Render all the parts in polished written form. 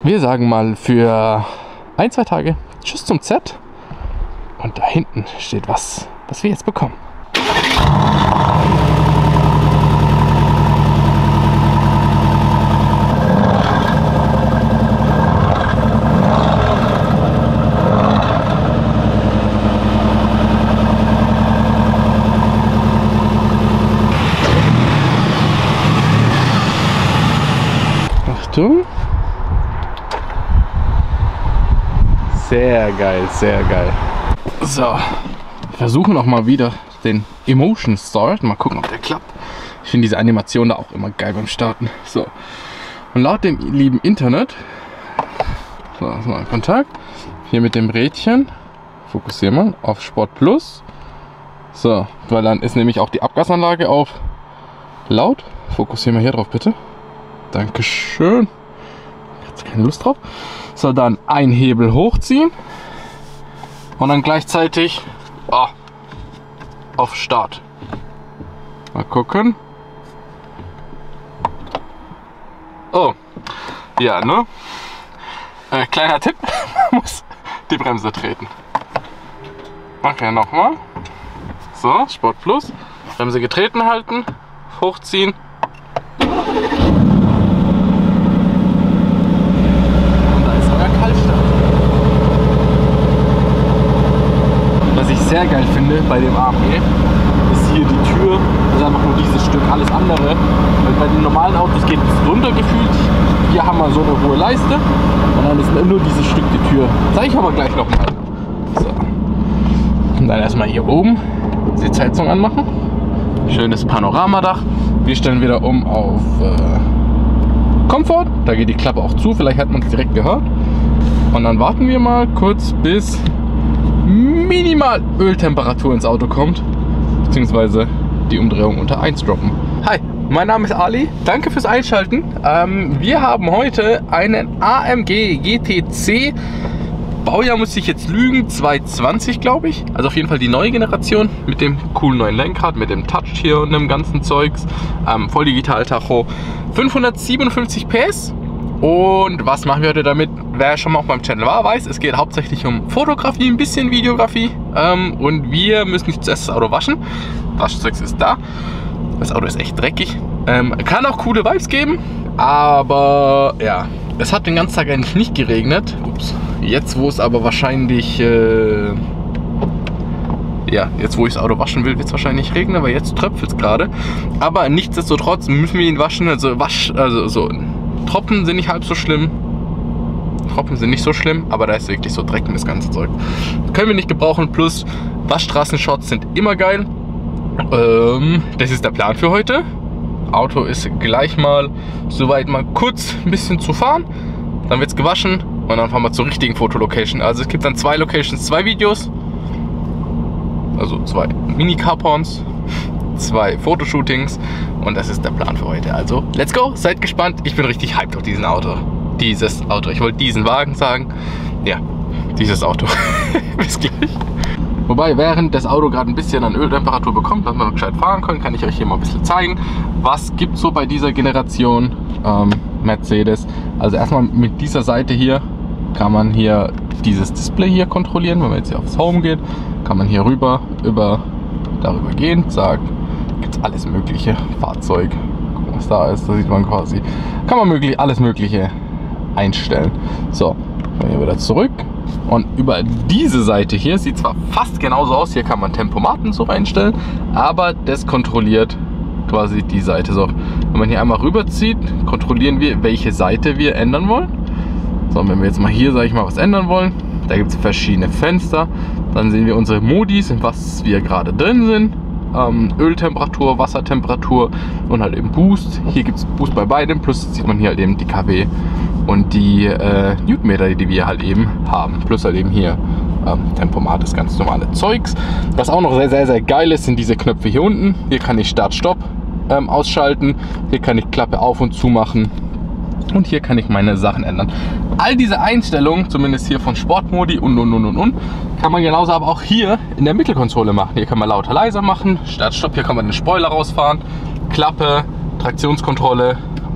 Wir sagen mal für 1-2 Tage Tschüss zum Z. Und da hinten steht was wir jetzt bekommen. Achtung. Sehr geil, sehr geil. So, wir versuchen auch mal wieder den Emotion Start. Mal gucken, ob der klappt. Ich finde diese Animation da auch immer geil beim Starten. So, und laut dem lieben Internet, so, das ist mal Kontakt, hier mit dem Rädchen, fokussieren wir auf Sport Plus. So, weil dann ist nämlich auch die Abgasanlage auf laut. Fokussieren wir hier drauf, bitte. Dankeschön. Jetzt keine Lust drauf. So, dann ein Hebel hochziehen und dann gleichzeitig auf Start. Mal gucken. Oh, ja, ne? Kleiner Tipp, man muss die Bremse treten. Okay, nochmal. So, Sport Plus. Bremse getreten halten, hochziehen. Was ich sehr geil finde bei dem AMG, ist hier die Tür, das ist einfach nur dieses Stück, alles andere. Weil bei den normalen Autos geht es runter gefühlt. Hier haben wir so eine hohe Leiste und dann ist nur dieses Stück die Tür. Zeige ich aber gleich nochmal. So. Und dann erstmal hier oben die Sitzheizung anmachen. Schönes Panoramadach. Wir stellen wieder um auf Komfort. Da geht die Klappe auch zu, vielleicht hat man es direkt gehört. Und dann warten wir mal kurz, bis minimal Öltemperatur ins Auto kommt, beziehungsweise die Umdrehung unter 1 droppen. Hi, mein Name ist Ali, danke fürs Einschalten. Wir haben heute einen AMG GTC, Baujahr muss ich jetzt lügen, 220 glaube ich, also auf jeden Fall die neue Generation mit dem coolen neuen Lenkrad, mit dem Touch hier und dem ganzen Zeugs, voll digital Tacho, 557 PS. Und was machen wir heute damit? Wer schon mal auf meinem Channel war, weiß, es geht hauptsächlich um Fotografie, ein bisschen Videografie. Und wir müssen zuerst das Auto waschen. Waschzeugs ist da. Das Auto ist echt dreckig. Kann auch coole Vibes geben. Aber ja, es hat den ganzen Tag eigentlich nicht geregnet. Ups. Jetzt, wo es aber wahrscheinlich... ja, jetzt wo ich das Auto waschen will, wird es wahrscheinlich regnen, aber jetzt tröpfelt es gerade. Aber nichtsdestotrotz müssen wir ihn waschen. Also Tropfen sind nicht halb so schlimm. Tropfen sind nicht so schlimm, aber da ist wirklich so Dreck in das ganze Zeug. Können wir nicht gebrauchen. Plus Waschstraßenshots sind immer geil. Das ist der Plan für heute. Auto ist gleich mal soweit mal kurz ein bisschen zu fahren. Dann wird es gewaschen und dann fahren wir zur richtigen Fotolocation. Also es gibt dann 2 Locations, 2 Videos. Also 2 Mini-Carporns, 2 Fotoshootings und das ist der Plan für heute. Also, let's go, seid gespannt. Ich bin richtig hyped auf diesen Auto. Dieses Auto. Ich wollte diesen Wagen sagen. Ja, dieses Auto. Bis gleich. Wobei, während das Auto gerade ein bisschen an Öltemperatur bekommt, dass wir gescheit fahren können, kann ich euch hier mal ein bisschen zeigen, was gibt es so bei dieser Generation Mercedes. Also erstmal mit dieser Seite hier kann man hier dieses Display hier kontrollieren. Wenn man jetzt hier aufs Home geht, kann man hier rüber darüber gehen, sagen, gibt es alles mögliche, Fahrzeug, gucken, was da ist, da sieht man quasi, kann man alles mögliche einstellen. So, hier wieder zurück und über diese Seite hier sieht zwar fast genauso aus, hier kann man Tempomaten so einstellen, aber das kontrolliert quasi die Seite. So, wenn man hier einmal rüberzieht, kontrollieren wir, welche Seite wir ändern wollen. So, und wenn wir jetzt mal hier, sage ich mal, was ändern wollen, da gibt es verschiedene Fenster, dann sehen wir unsere Modis, in was wir gerade drin sind. Öltemperatur, Wassertemperatur und halt eben Boost. Hier gibt es Boost bei beidem, plus sieht man hier halt eben die kW und die Newtonmeter, die wir halt eben haben. Plus halt eben hier Tempomat, das ganz normale Zeugs. Was auch noch sehr, sehr, sehr geil ist, sind diese Knöpfe hier unten. Hier kann ich Start-Stopp ausschalten. Hier kann ich Klappe auf und zu machen. Und hier kann ich meine Sachen ändern. All diese Einstellungen, zumindest hier von Sportmodi und, kann man genauso aber auch hier in der Mittelkonsole machen. Hier kann man lauter, leiser machen, Start, Stopp, hier kann man den Spoiler rausfahren, Klappe, Traktionskontrolle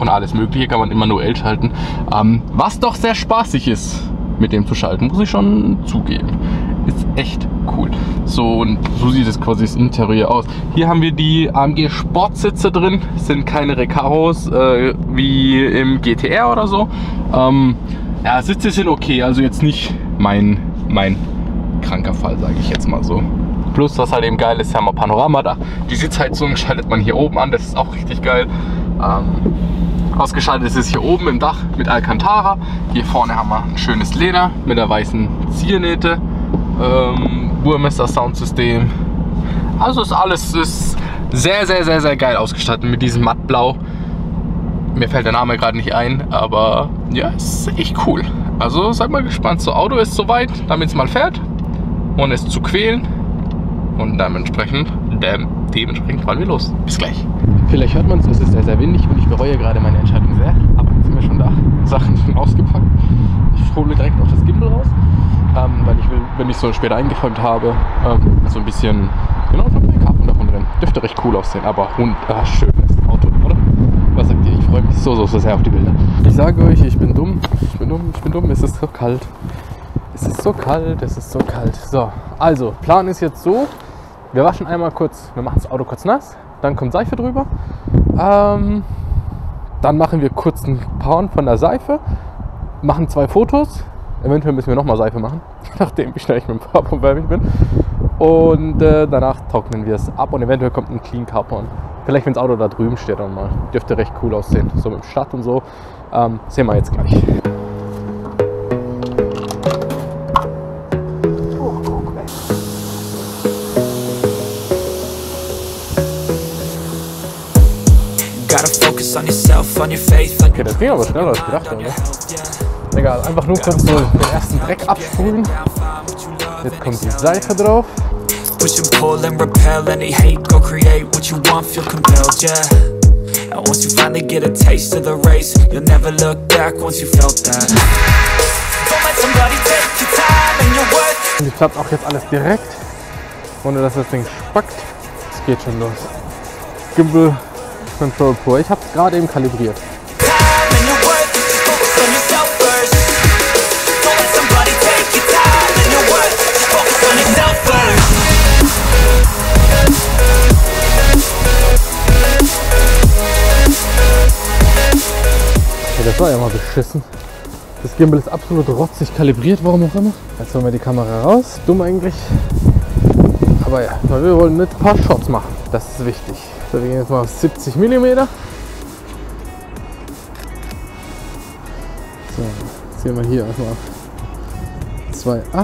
und alles mögliche kann man immer manuell schalten. Was doch sehr spaßig ist, mit dem zu schalten, muss ich schon zugeben. Ist echt cool. So, und so sieht es quasi das Interieur aus. Hier haben wir die AMG Sportsitze drin. Sind keine Recaros wie im GTR oder so. Ja, Sitze sind okay, also jetzt nicht mein kranker Fall, sage ich jetzt mal so. Plus, was halt eben geil ist, haben wir Panoramadach. Die Sitzheizung schaltet man hier oben an, das ist auch richtig geil. Ausgeschaltet ist es hier oben im Dach mit Alcantara. Hier vorne haben wir ein schönes Leder mit der weißen Ziernähte. Burmester Soundsystem. Also ist alles sehr geil ausgestattet mit diesem Mattblau. Mir fällt der Name gerade nicht ein, aber ja, ist echt cool. Also seid mal gespannt. So, Auto ist soweit, damit es mal fährt, ohne es zu quälen. Und dementsprechend fahren wir los. Bis gleich. Vielleicht hört man es, ist sehr windig und ich bereue gerade meine Entscheidung sehr. Aber jetzt sind wir schon da. Sachen schon ausgepackt. Ich hole direkt auch das Gimbal raus, weil ich will, wenn ich so später eingeräumt habe, so ein bisschen, genau, Karten davon drin. Dürfte recht cool aussehen, aber schönes Auto, oder? Was sagt ihr? Ich freue mich so sehr auf die Bilder. Ich sage euch, ich bin dumm. Es ist so kalt. Es ist so kalt. So, also, Plan ist jetzt so, wir waschen einmal kurz, wir machen das Auto kurz nass, dann kommt Seife drüber. Dann machen wir kurz einen Porn von der Seife, machen 2 Fotos. Eventuell müssen wir nochmal Seife machen, nachdem wie schnell ich mit dem Carporn fertig bin. Und danach trocknen wir es ab und eventuell kommt ein Clean Carporn. Vielleicht, wenn das Auto da drüben steht, dann mal. Dürfte recht cool aussehen. So mit dem Start und so. Sehen wir jetzt gleich. Okay, das ging aber schneller als ich gedacht habe. Egal, einfach nur kurz so den ersten Dreck absprühen. Jetzt kommt die Seife drauf. Push and pull and repel any hate. Go create what you want, feel compelled, yeah. And once you finally get a taste of the race, you'll never look back once you felt that. Don't let somebody take your time and your worth. Und ich klappt auch jetzt alles direkt, ohne dass das Ding spackt. Es geht schon los. Gimbal Control pur. Ich habe es gerade eben kalibriert. Das war ja mal beschissen. Das Gimbal ist absolut rotzig kalibriert, warum auch immer. Jetzt holen wir die Kamera raus. Dumm eigentlich. Aber ja, wir wollen mit ein paar Shots machen. Das ist wichtig. So, wir gehen jetzt mal auf 70 mm. So, jetzt sehen wir hier erstmal 2.8.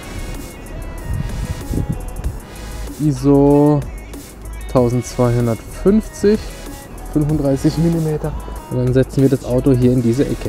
ISO 1250, 35 mm. Und dann setzen wir das Auto hier in diese Ecke.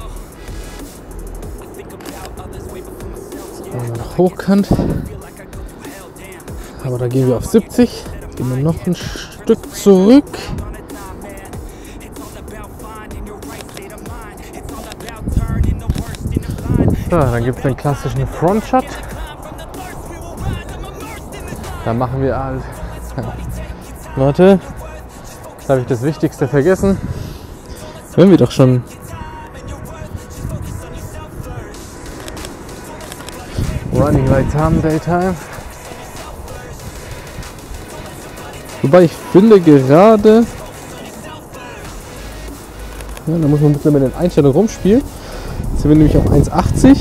Nach hochkant. Aber da gehen wir auf 70. Gehen wir noch ein Stück zurück. So, dann gibt es den klassischen Frontshot. Da machen wir halt. Warte, jetzt habe ich das Wichtigste vergessen. Wenn wir doch schon Running Lights haben, Daytime. Wobei ich finde gerade, ja, da muss man ein bisschen mit den Einstellungen rumspielen. Jetzt sind wir nämlich auf 1,80.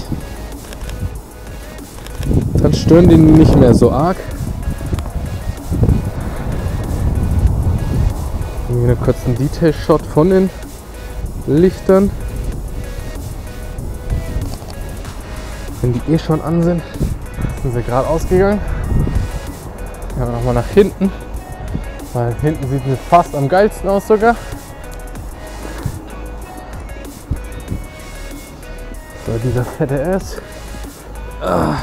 Dann stören die nicht mehr so arg. Hier einen kurzen Detail-Shot von den Lichtern. Wenn die schon an sind, sind sie gerade ausgegangen. Ja, nochmal nach hinten, weil hinten sieht es fast am geilsten aus sogar. So, dieser fette S. Ja,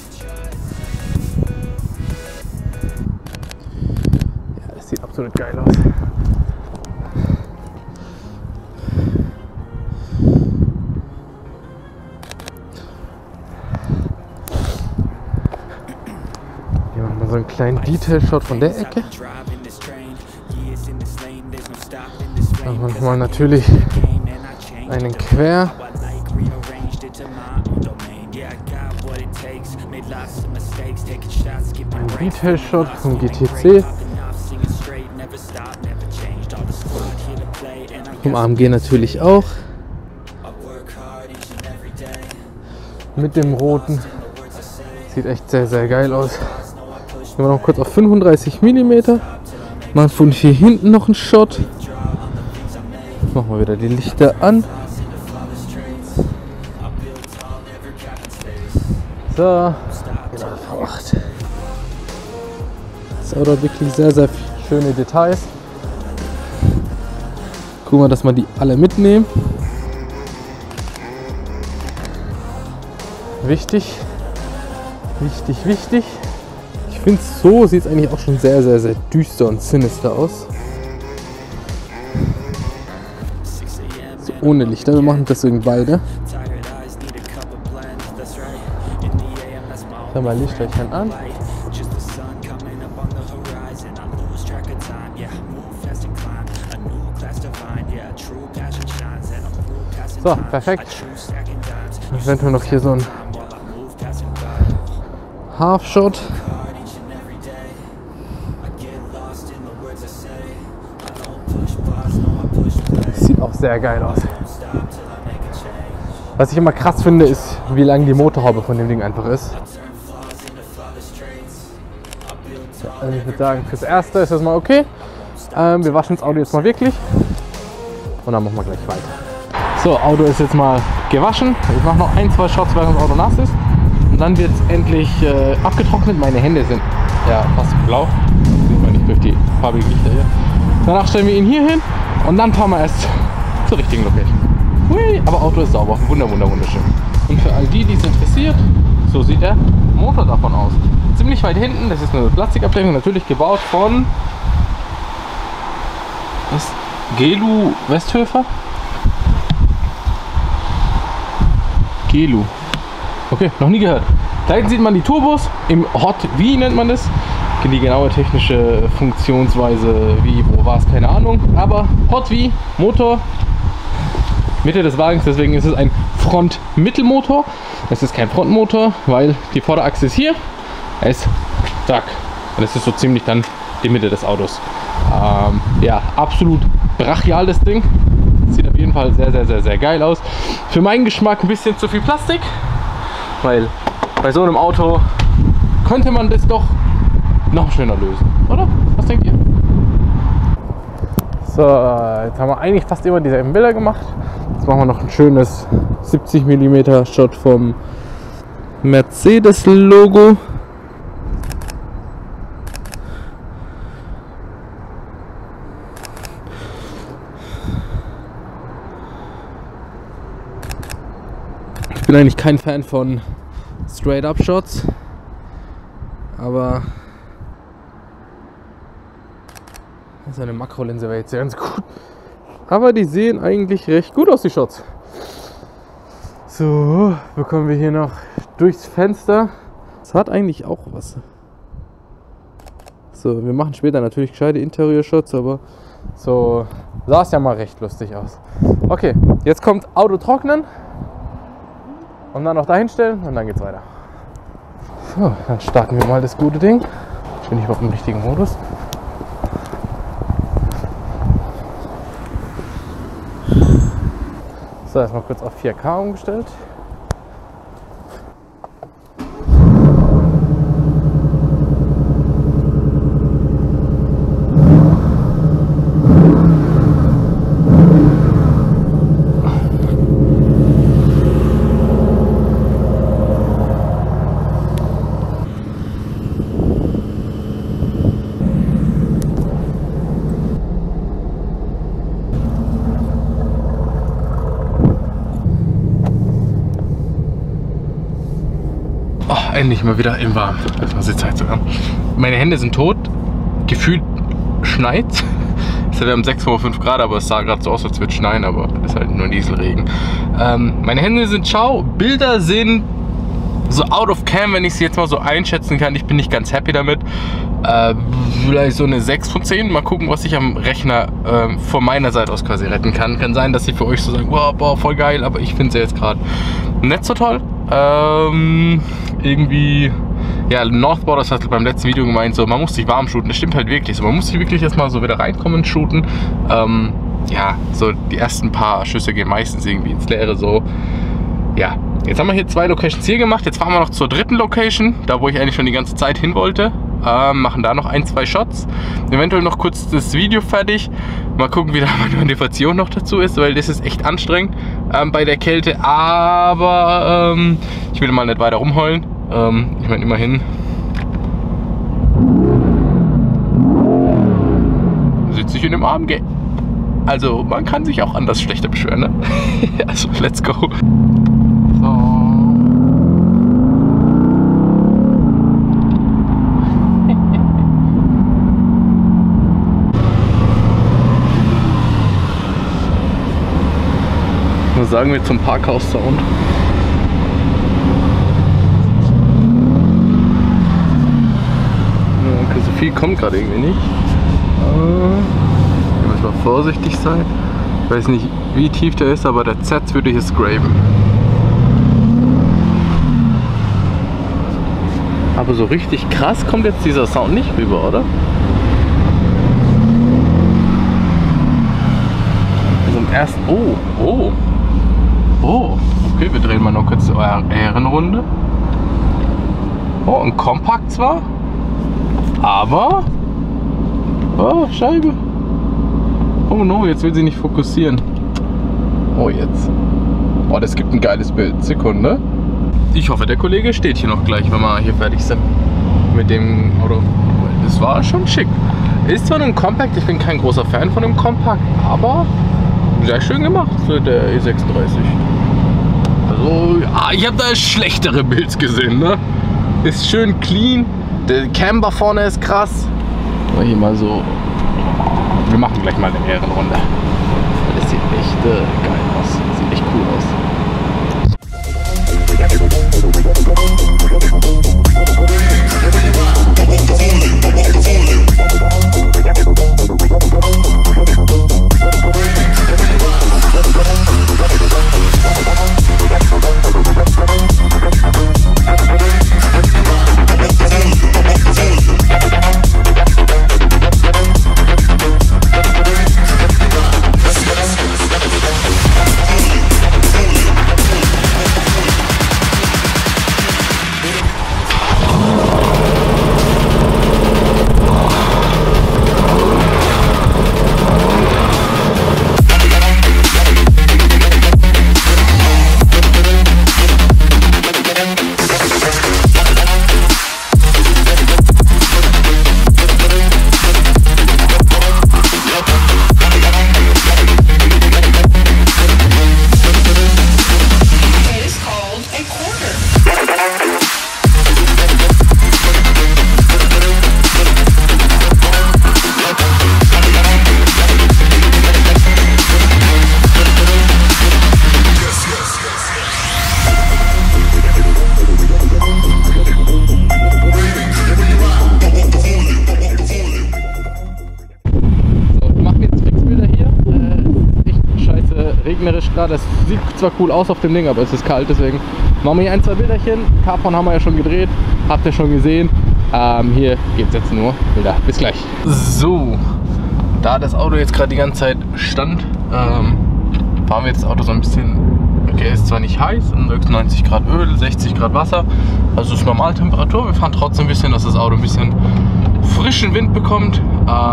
das sieht absolut geil aus. So einen kleinen Detail-Shot von der Ecke. Dann manchmal natürlich einen quer. Ein Detail-Shot vom GTC. Vom AMG natürlich auch. Mit dem roten. Sieht echt sehr, sehr geil aus. Gehen wir noch kurz auf 35 mm. Machen von hier hinten noch einen Shot. Machen wir wieder die Lichter an. So. Genau, V8. Das Auto hat wirklich sehr, sehr schöne Details. Gucken wir, dass wir die alle mitnehmen. Wichtig. Wichtig, wichtig. Ich finde, so sieht es eigentlich auch schon sehr, sehr, sehr düster und sinister aus. So, ohne Lichter. Wir machen deswegen beide. Dann mal Lichtlein an. So, perfekt. Eventuell noch hier so ein Half-Shot. Sieht auch sehr geil aus. Was ich immer krass finde, ist, wie lang die Motorhaube von dem Ding einfach ist. Also ich würde sagen, fürs Erste ist das mal okay. Wir waschen das Auto jetzt mal wirklich und dann machen wir gleich weiter. So, Auto ist jetzt mal gewaschen. Ich mache noch 1, 2 Shots, während das Auto nass ist. Und dann wird es endlich abgetrocknet. Meine Hände sind ja fast blau. Das sieht man nicht durch die farbigen Lichter hier. Danach stellen wir ihn hier hin und dann fahren wir erst zur richtigen Location. Hui, aber Auto ist sauber. Wunderschön. Und für all die, die es interessiert, so sieht der Motor davon aus. Ziemlich weit hinten, das ist eine Plastikabdeckung, natürlich gebaut von Gelu Westhöfer. Gelu. Okay, noch nie gehört. Da hinten sieht man die Turbos im Hot V nennt man das. Die genaue technische Funktionsweise, wie, wo war es, keine Ahnung. Aber Hot V, Motor, Mitte des Wagens, deswegen ist es ein Front-Mittelmotor. Es ist kein Frontmotor, weil die Vorderachse ist hier. Er ist zack. Und das ist so ziemlich dann die Mitte des Autos. Ja, absolut brachial das Ding. Sieht auf jeden Fall sehr geil aus. Für meinen Geschmack ein bisschen zu viel Plastik, weil bei so einem Auto könnte man das doch noch schöner lösen, oder? Was denkt ihr? So, jetzt haben wir eigentlich fast immer dieselben Bilder gemacht. Jetzt machen wir noch ein schönes 70 mm Shot vom Mercedes Logo. Ich bin eigentlich kein Fan von Straight-Up-Shots, aber seine Makrolinse wäre jetzt ganz gut. Aber die sehen eigentlich recht gut aus, die Shots. So, bekommen wir hier noch durchs Fenster. Das hat eigentlich auch was. So, wir machen später natürlich gescheite Interieur-Shots, aber so sah es ja mal recht lustig aus. Okay, jetzt kommt Auto trocknen. Und dann noch dahin stellen und dann geht's weiter. So, dann starten wir mal das gute Ding. Bin ich überhaupt im richtigen Modus? So, erstmal kurz auf 4K umgestellt. Endlich mal wieder im Warmen. Das war die Zeit sogar. Meine Hände sind tot. Gefühlt schneit. Wir haben 6,5 Grad, aber es sah gerade so aus, als würde es schneien, aber es ist halt nur Nieselregen. Meine Hände sind schau. Bilder sind So out of cam, wenn ich sie jetzt mal so einschätzen kann, ich bin nicht ganz happy damit. Vielleicht so eine 6 von 10. Mal gucken, was ich am Rechner von meiner Seite aus quasi retten kann. Kann sein, dass sie für euch so sagen, wow, boah, voll geil, aber ich finde sie jetzt gerade nicht so toll. Irgendwie, ja, Northboard, das hat beim letzten Video gemeint, so, man muss sich warm shooten. Das stimmt halt wirklich so. Man muss sich wirklich erstmal so wieder reinkommen und shooten. Ja, so die ersten paar Schüsse gehen meistens irgendwie ins Leere so. Ja, jetzt haben wir hier 2 Locations hier gemacht. Jetzt fahren wir noch zur dritten Location, da wo ich eigentlich schon die ganze Zeit hin wollte. Machen da noch 1, 2 Shots. Eventuell noch kurz das Video fertig. Mal gucken, wie da meine Motivation noch dazu ist, weil das ist echt anstrengend bei der Kälte. Aber ich will mal nicht weiter rumheulen. Ich meine, immerhin sitze ich in dem AMG. Also man kann sich auch anders schlechter beschweren, ne? Also let's go. So. Was sagen wir zum Parkhaus-Sound? Okay, so viel kommt gerade irgendwie nicht. Ich muss mal vorsichtig sein. Ich weiß nicht, wie tief der ist, aber der Z würde ich scrapen. Aber so richtig krass kommt jetzt dieser Sound nicht rüber, oder? Also im ersten... Oh, okay, wir drehen mal noch kurz die Ehrenrunde. Oh, ein Kompakt zwar, aber... Oh, Scheibe. Oh no, jetzt will sie nicht fokussieren. Oh, jetzt. Oh, das gibt ein geiles Bild. Sekunde. Ich hoffe, der Kollege steht hier noch gleich, wenn wir hier fertig sind mit dem Auto. Das war schon schick. Ist zwar ein Compact, ich bin kein großer Fan von dem Compact, aber sehr schön gemacht, so der E36. Also, ja, ich habe da schlechtere Builds gesehen, ne? Ist schön clean, der Camber vorne ist krass. Aber hier mal so, wir machen gleich mal eine Ehrenrunde. Das sieht echt geil aus, sieht echt cool aus. Das sieht zwar cool aus auf dem Ding, aber es ist kalt, deswegen machen wir hier 1, 2 Bilderchen. Carporn haben wir ja schon gedreht, habt ihr schon gesehen. Hier geht es jetzt nur Bilder. Bis gleich. So, da das Auto jetzt gerade die ganze Zeit stand, fahren wir jetzt das Auto so ein bisschen. Okay, ist zwar nicht heiß, 90 Grad Öl, 60 Grad Wasser, also ist Normaltemperatur. Wir fahren trotzdem ein bisschen, dass das Auto ein bisschen frischen Wind bekommt.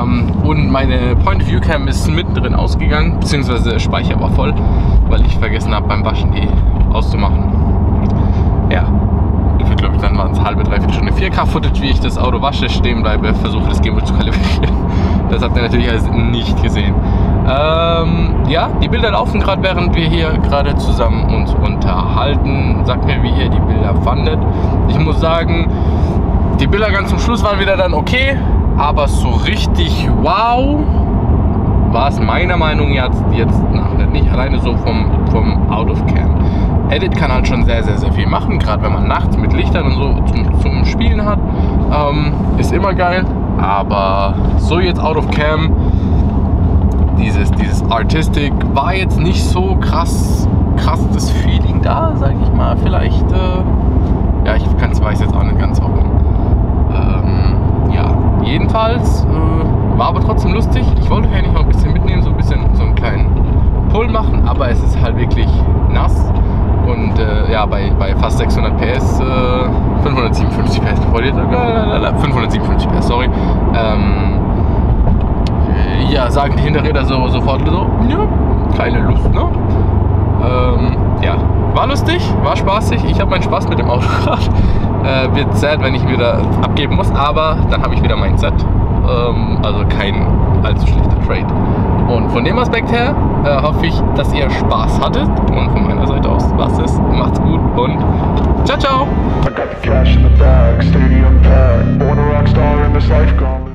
Und meine Point-of-View-Cam ist mittendrin ausgegangen, beziehungsweise der Speicher war voll, weil ich vergessen habe beim Waschen die auszumachen. Ja, ich glaube ich, dann waren es halbe, dreiviertel Stunde 4K-Footage, wie ich das Auto wasche, stehen bleibe, versuche das Gimbal zu kalibrieren. Das habt ihr natürlich alles nicht gesehen. Ja, die Bilder laufen gerade, während wir hier gerade zusammen uns unterhalten. Sagt mir, wie ihr die Bilder fandet. Ich muss sagen, die Bilder ganz zum Schluss waren wieder dann okay, aber so richtig wow war es meiner Meinung nach jetzt nicht, alleine so vom Out of Cam. Edit kann halt schon sehr, sehr, sehr viel machen, gerade wenn man nachts mit Lichtern und so zum Spielen hat. Ist immer geil, aber so jetzt out of cam, dieses Artistic war jetzt nicht so krass das Feeling da, sag ich mal, vielleicht, ja, weiß jetzt auch nicht ganz warum. Ja, jedenfalls war aber trotzdem lustig. Ich wollte euch eigentlich noch ein bisschen mitnehmen, so einen kleinen Pull machen, aber es ist halt wirklich nass und ja, bei fast 600 PS, 557 PS, 557 PS, sorry, ja, sagen die Hinterräder sofort so, ja, keine Lust, ne? Ja, war lustig, war spaßig, ich habe meinen Spaß mit dem Auto gerade. Wird sad, wenn ich wieder abgeben muss, aber dann habe ich wieder mein Set. Also kein allzu schlechter Trade. Und von dem Aspekt her hoffe ich, dass ihr Spaß hattet. Und von meiner Seite aus war's es. Macht's gut und ciao, ciao!